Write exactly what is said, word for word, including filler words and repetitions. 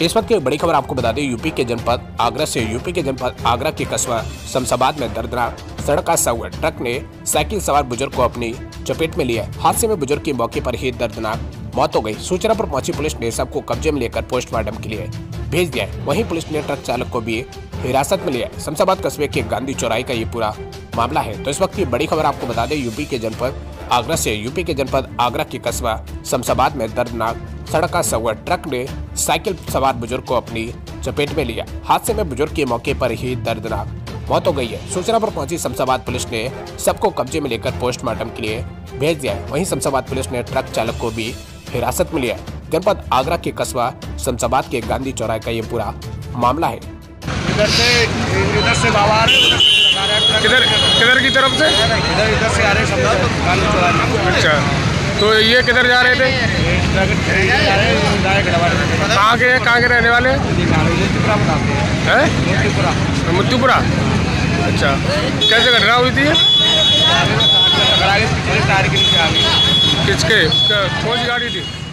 इस वक्त की बड़ी खबर आपको बता दें, यूपी के जनपद आगरा से यूपी के जनपद आगरा के कस्बा शमशाबाद में दर्दनाक सड़क हादसा हुआ। ट्रक ने साइकिल सवार बुजुर्ग को अपनी चपेट में लिया। हादसे में बुजुर्ग की मौके पर ही दर्दनाक मौत हो गई। सूचना पर पहुंची पुलिस ने शव को कब्जे में लेकर पोस्टमार्टम के लिए भेज दिया है। वहीं पुलिस ने ट्रक चालक को भी हिरासत में लिया। शमशाबाद कस्बे के गांधी चौराहे का ये पूरा मामला है। तो इस वक्त की बड़ी खबर आपको बता दें, यूपी के जनपद आगरा से यूपी के जनपद आगरा के कस्बा शमशाबाद में दर्दनाक सड़क हादसा हुआ। ट्रक ने साइकिल सवार बुजुर्ग को अपनी चपेट में लिया। हादसे में बुजुर्ग की मौके पर ही दर्दनाक मौत हो गई है। सूचना पर पहुंची शमशाबाद पुलिस ने सबको कब्जे में लेकर पोस्टमार्टम के लिए भेज दिया है। वहीं शमशाबाद पुलिस ने ट्रक चालक को भी हिरासत में लिया है। जनपद आगरा के कस्बा शमशाबाद के गांधी चौराहे का ये पूरा मामला है। इधर से इधर से बाबा आ रहे हैं, किधर किधर की तरफ से? इधर इधर से आ रहे हैं सब गांधी चौराहे। अच्छा, तो ये किधर जा रहे थे? कहाँ के कहाँ के रहने वाले हैं? मुत्तुपुरा। अच्छा, कैसे घटना हुई थी? किसके कौन सी गाड़ी थी?